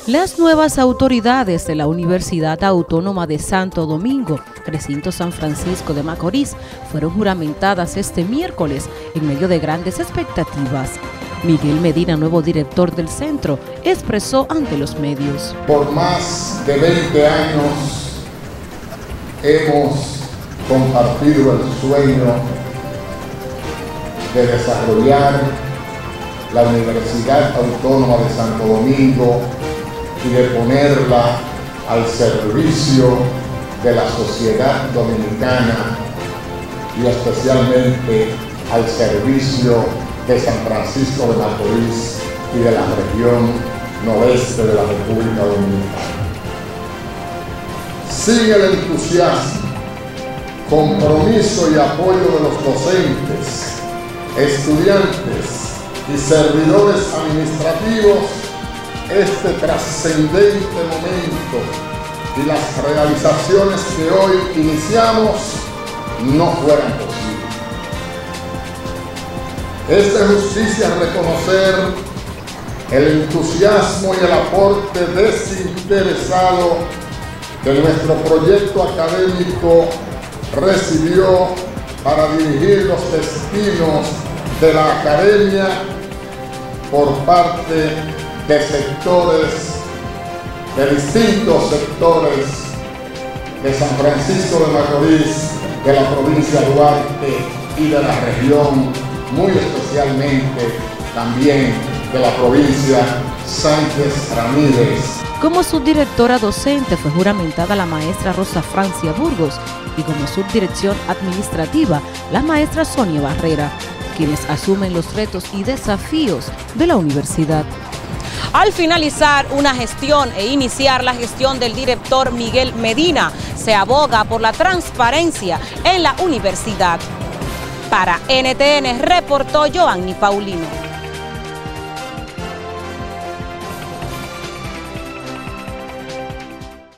Las nuevas autoridades de la Universidad Autónoma de Santo Domingo, recinto San Francisco de Macorís, fueron juramentadas este miércoles en medio de grandes expectativas. Miguel Medina, nuevo director del centro, expresó ante los medios: por más de 20 años hemos compartido el sueño de desarrollar la Universidad Autónoma de Santo Domingo y de ponerla al servicio de la sociedad dominicana y especialmente al servicio de San Francisco de Macorís y de la región noroeste de la República Dominicana. Sin el entusiasmo, compromiso y apoyo de los docentes, estudiantes y servidores administrativos, este trascendente momento y las realizaciones que hoy iniciamos no fueran posibles. Es de justicia reconocer el entusiasmo y el aporte desinteresado que nuestro proyecto académico recibió para dirigir los destinos de la academia por parte de distintos sectores de San Francisco de Macorís, de la provincia de Duarte y de la región, muy especialmente también de la provincia Sánchez Ramírez. Como subdirectora docente fue juramentada la maestra Rosa Francia Burgos y como subdirección administrativa la maestra Sonia Barrera, quienes asumen los retos y desafíos de la universidad. Al finalizar una gestión e iniciar la gestión del director Miguel Medina, se aboga por la transparencia en la universidad. Para NTN reportó Joanny Paulino.